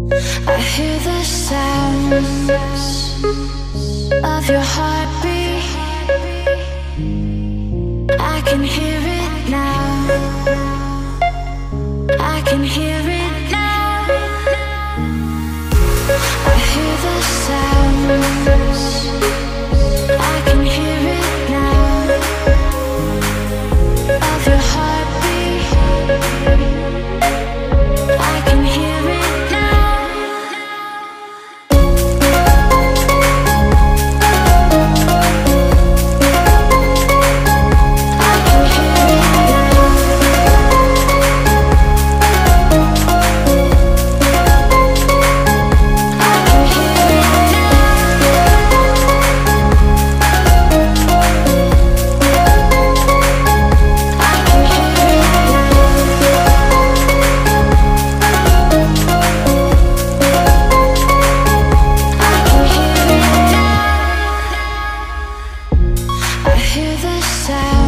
I hear the sounds of your heartbeat. I can hear it now. I can hear it now. I hear the sounds. I can hear it now. Of your heartbeat. I can hear it now. I hear the sound